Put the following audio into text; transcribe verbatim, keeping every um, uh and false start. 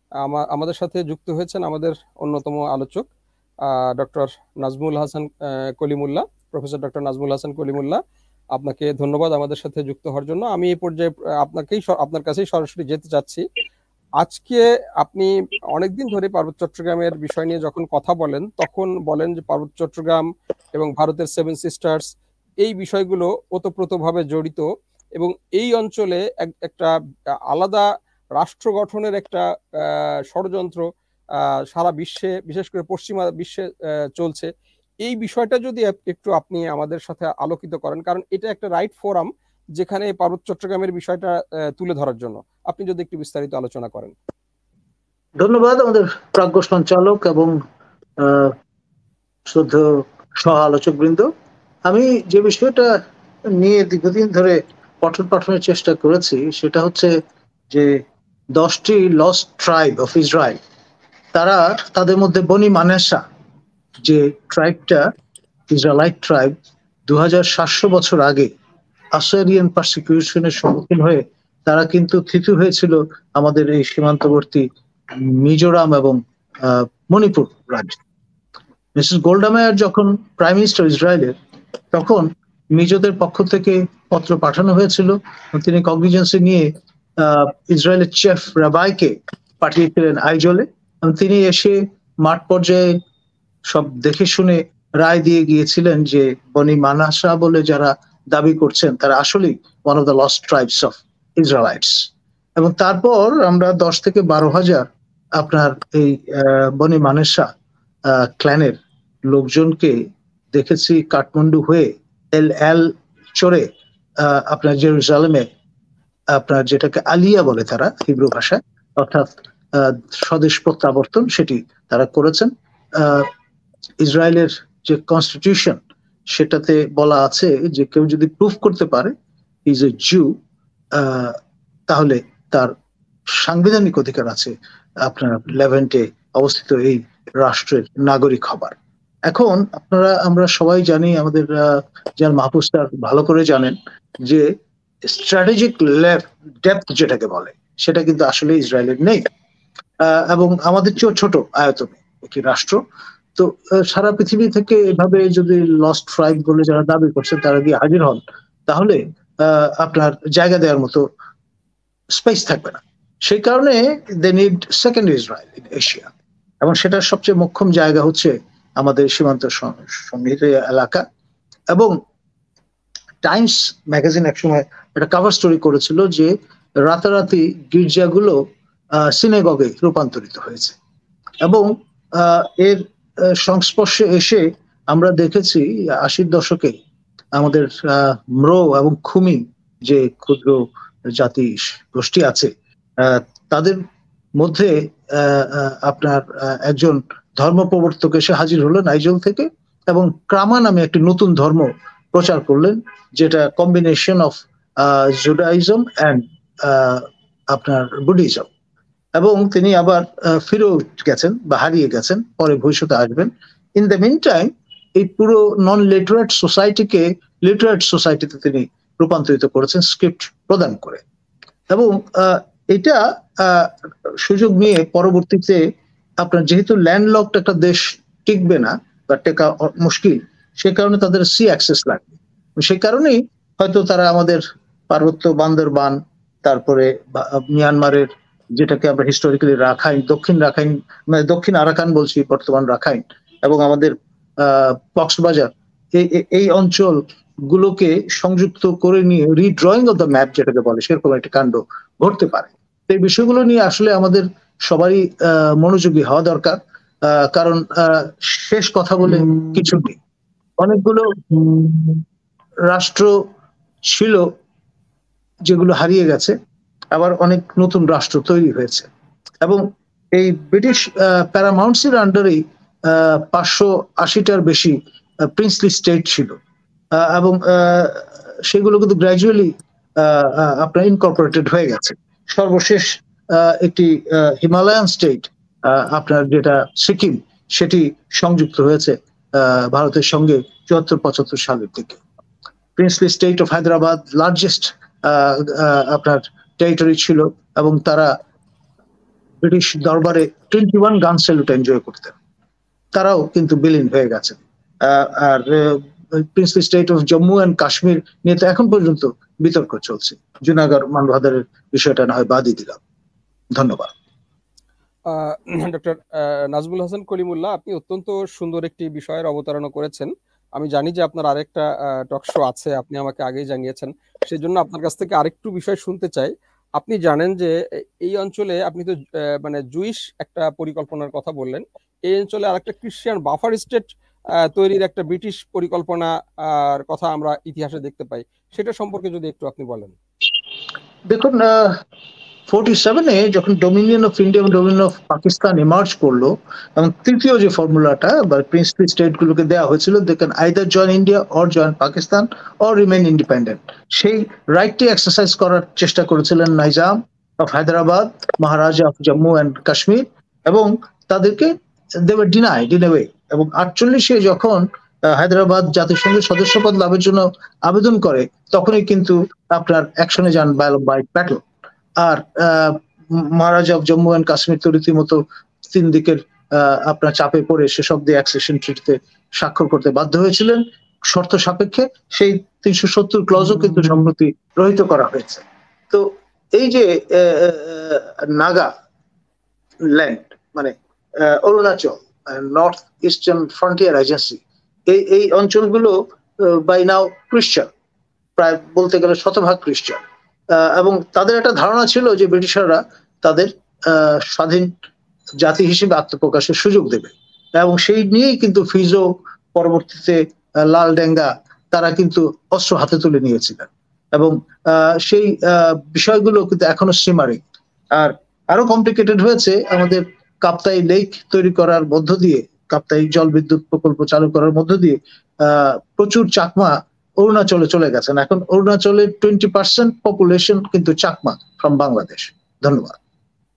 আমা- আমাদের সাথে যুক্ত হয়েছেন আমাদের অন্যতম আলোচক ডক্টর নাজমুল হাসান আহ, কলিমুল্লাহ, প্রফেসর ডক্টর নাজমুল হাসান কলিমুল্লাহ। আপনাকে ধন্যবাদ আমাদের সাথে যুক্ত হওয়ার জন্য। আমি এই পর্যায়ে আহ, আপনাকেই স- আপনার কাছেই সরাসরি যেতে চাচ্ছি। আজকে আপনি অনেকদিন ধরে পার্বত্য চট্টগ্রামের বিষয় নিয়ে যখন কথা বলেন, তখন বলেন যে পার্বত্য চট্টগ্রাম এবং ভারতের সেভেন সিস্টার্স এই বিষয়গুলো ওতপ্রোতভাবে জড়িত, এবং এই অঞ্চলে এক- একটা আলাদা রাষ্ট্র গঠনের একটা আহ, ষড়যন্ত্র আহ, সারা বিশ্বে, বিশেষ করে পশ্চিমা বিশ্বে আহ, চলছে। এই বিষয়টা যদি আপ- একটু আপনি আমাদের সাথে আলোকিত করেন, কারণ এটা একটা রাইট ফোরাম যেখানে পার্বত্য চট্টগ্রামের বিষয়টা আহ, তুলে ধরার জন্য। আপনি যদি একটু বিস্তারিত আলোচনা করেন। ধন্যবাদ আমাদের প্রাজ্ঞ সঞ্চালক এবং আহ, শ্রদ্ধেয় সহ আলোচক বৃন্দ। আমি যে বিষয়টা নিয়ে দীর্ঘদিন ধরে পঠন পাঠনের চেষ্টা করেছি সেটা হচ্ছে যে দশটি লস্ট ট্রাইব অফ ইসরায়েল, তারা তাদের মধ্যে বনি মানেসা যে ট্রাইবটা, ইসরায়েলাইট ট্রাইব, দু হাজার সাতশো বছর আগে আসারিয়ান পারসিকিউশনের সম্মুখীন হয়ে তারা কিন্তু থিতু হয়েছিল আমাদের এই সীমান্তবর্তী মিজোরাম এবং আহ, মণিপুর রাজ্য। মিসেস গোল্ডামেয়ার যখন প্রাইম মিনিস্টার ইসরায়েলের, তখন মিজোদের পক্ষ থেকে পত্র পাঠানো হয়েছিল। তিনি কগনিজেন্সি নিয়ে আহ, ইসরায়েলের চেফ রাবাইকে পাঠিয়েছিলেন আইজলে, এবং তিনি এসে মাঠ পর্যায়ে সব দেখে শুনে রায় দিয়ে গিয়েছিলেন যে বনি মানাসা বলে যারা দাবি করছেন তারা আসলেই one of the lost tribes of Israelites. এবং তারপর আমরা দশ থেকে বারো হাজার আপনার এই আহ, বনি মানেসা ক্ল্যানের লোকজনকে দেখেছি কাঠমান্ডু হয়ে এল এল চড়ে আহ, আপনার জেরুজালেমে, আপনার যেটাকে আলিয়া বলে তারা হিব্রু ভাষায়, অর্থাৎ আহ, স্বদেশ প্রত্যাবর্তন, সেটি তারা করেছেন। আহ, ইসরায়েলের যে কনস্টিটিউশন সেটাতে বলা আছে যে কেউ যদি প্রুফ করতে পারে ইজ এ জু, তাহলে তার সাংবিধানিক অধিকার আছে আপনার লেভেন্টে অবস্থিত এই রাষ্ট্রের নাগরিক হবার। এখন আপনারা আমরা সবাই জানি, আমাদের যার মাহফুজ স্যার ভালো করে জানেন যে স্ট্র্যাটেজিক ডেপথ যেটাকে বলে সেটা কিন্তু আসলে ইসরায়েলের নেই, আহ, এবং আমাদের চেয়েও ছোট আয়তনে একটি রাষ্ট্র। তো আহ, সারা পৃথিবী থেকে এভাবে যদি লস্ট ট্রাইব বলে যারা দাবি করছে তারা গিয়ে হাজির হন, তাহলে আহ, আপনার জায়গা দেওয়ার মতো স্পেস থাকবে না। সেই কারণে they need second Israel in Asia, এবং সেটার সবচেয়ে মোক্ষম জায়গা হচ্ছে আমাদের সীমান্ত সন্নিহিত এলাকা। এবং টাইমস ম্যাগাজিন একসময় একটা কভার স্টোরি করেছিল যে রাতারাতি গির্জাগুলো সিনেগগে রূপান্তরিত হয়েছে। এবং আহ, এর আহ, সংস্পর্শে এসে আমরা দেখেছি আশির দশকে আমাদের আহ, ম্রো এবং খুমি যে ক্ষুদ্র জাতি গোষ্ঠী আছে, আহ, তাদের মধ্যে আহ, আহ, আপনার আহ, একজন ধর্ম প্রবর্তক এসে হাজির হলেন আইজল থেকে, এবং ক্রামা নামে একটি নতুন ধর্ম প্রচার করলেন, যেটা কম্বিনেশন অফ জুডাইজম অ্যান্ড আপনার বুদ্ধিজম। এবং তিনি আবার আহ, ফিরেও গেছেন বা হারিয়ে গেছেন, পরে ভবিষ্যতে আসবেন। ইন দ্য মিন টাইম এই পুরো নন লিটারেট সোসাইটিকে লিটারেট সোসাইটিতে তিনি রূপান্তরিত করেছেন স্ক্রিপ্ট প্রদান করে। এবং আহ, এটা আহ, সুযোগ নিয়ে পরবর্তীতে আপনার যেহেতু ল্যান্ডলকড একটা দেশ টিকবে না বা টেকা অ- মুশকিল, সে কারণে তাদের সি অ্যাক্সেস লাগবে। সে কারণেই হয়তো তারা আমাদের পার্বত্য বান্দরবান, তারপরে বা- মিয়ানমারের যেটাকে আমরা হিস্টোরিক্যালি রাখাইন, দক্ষিণ রাখাইন, মানে দক্ষিণ আরাকান বলছি, বর্তমান রাখাইন, এবং আমাদের আহ কক্সবাজার, এই এই- এই অঞ্চল গুলোকে সংযুক্ত করে নিয়ে রিড্রয়িং অফ দ্য ম্যাপ যেটাকে বলে সেরকম একটা কাণ্ড ঘটতে পারে। তো এই বিষয়গুলো নিয়ে আসলে আমাদের সবারই আহ, মনোযোগী হওয়া দরকার। আহ, কারণ আহ, শেষ কথা বলে কিছু নেই। অনেকগুলো রাষ্ট্র ছিল যেগুলো হারিয়ে গেছে, আবার অনেক নতুন রাষ্ট্র তৈরি হয়েছে। এবং এই ব্রিটিশ প্যারামাউন্টসের আন্ডারেই পাঁচশো আশিটার বেশি প্রিন্সলি স্টেট ছিল, আহ, এবং আহ, সেগুলো কিন্তু গ্র্যাজুয়ালি আপনার ইনকর্পোরেটেড হয়ে গেছে। সর্বশেষ আহ, একটি হিমালয়ান স্টেট আপনার যেটা সিকিম, সেটি সংযুক্ত হয়েছে আহ, ভারতের সঙ্গে চুয়াত্তর পঁচাত্তর সালের দিকে। Princely state of Hyderabad largest আপনার টেরিটরি ছিল, এবং তারা ব্রিটিশ দরবারে twenty one gun salute enjoy করতেন, তারাও কিন্তু বিলীন হয়ে গেছেন। আর princely state of Jammu and Kashmir নিয়ে তো এখন পর্যন্ত বিতর্ক চলছে। জুনাগড় মানবাজারের বিষয়টা না হয় বাদই দিলাম। ধন্যবাদ। ডক্টর নাজমুল হাসান কলিমুল্লাহ, আপনি অত্যন্ত সুন্দর একটি বিষয়ের অবতারণা করেছেন। আমি জানি যে আপনার আরেকটা টক শো আছে, আপনি আমাকে আগেই জানিয়েছেন, সেই জন্য আপনার কাছ থেকে আরেকটু বিষয় শুনতে চাই। আপনি জানেন যে এই অঞ্চলে, আপনি তো মানে জুইশ একটা পরিকল্পনার কথা বললেন, এই অঞ্চলে আরেকটা খ্রিস্টান বাফার স্টেট তৈরির একটা ব্রিটিশ পরিকল্পনার কথা আমরা ইতিহাসে দেখতে পাই, সেটা সম্পর্কে যদি একটু আপনি বলেন। দেখুন, ফোর্টি সেভেনে যখন ডোমিনিয়ন অফ ইন্ডিয়া এবং ডোমিনিয়ন অফ পাকিস্তান ইমার্জ করলো, এবং তৃতীয় যে ফর্মুলাটা বা প্রিন্সলি স্টেট গুলোকে দেওয়া হয়েছিল, they can either join India or join Pakistan or remain independent, সেই রাইটটি এক্সারসাইজ করার চেষ্টা করেছিলেন Nizam of Hyderabad, Maharaja of Jammu and Kashmir, এবং তাদেরকে they were denied in a way. এবং আটচল্লিশে যখন হায়দ্রাবাদ জাতিসংঘের সদস্যপদ লাভের জন্য আবেদন করে, তখনই কিন্তু আপনার অ্যাকশনে যান বাই প্যাটেল। আর মহারাজা অফ জম্মু অ্যান্ড কাশ্মীর তো রীতিমতো তিন দিকের আপনার চাপে পড়ে সেসব দিয়ে অ্যাক্সেশন ট্রিটিতে স্বাক্ষর করতে বাধ্য হয়েছিলেন শর্ত সাপেক্ষে। সেই তিনশো সত্তর ক্লজও কিন্তু সম্প্রতি রহিত করা হয়েছে। তো এই যে নাগা ল্যান্ড মানে Arunachal, north eastern frontier agency, এই এই অঞ্চলগুলো বাই নাও খ্রিস্টান, প্রায় বলতে গেলে শতভাগ খ্রিস্টান, এবং তাদের একটা ধারণা ছিল যে ব্রিটিশাররা তাদের স্বাধীন জাতি হিসেবে আত্মপ্রকাশের সুযোগ দেবে, এবং সেই নিয়েই কিন্তু ফিজো, পরবর্তীতে লাল ডেঙ্গা, তারা কিন্তু অস্ত্র হাতে তুলে নিয়েছিলেন। এবং সেই বিষয়গুলো কিন্তু এখনো সিমারিং। আর আরো কমপ্লিকেটেড হয়েছে আমাদের কাপ্তাই লেক তৈরি করার মধ্য দিয়ে, কাপ্তাই জল বিদ্যুৎ প্রকল্প চালু করার মধ্য দিয়ে আহ প্রচুর চাকমা অরুণাচলে চলে গেছেন। এখন অরুণাচলের টোয়েন্টি পার্সেন্ট পপুলেশন কিন্তু চাকমা ফ্রম বাংলাদেশ। ধন্যবাদ।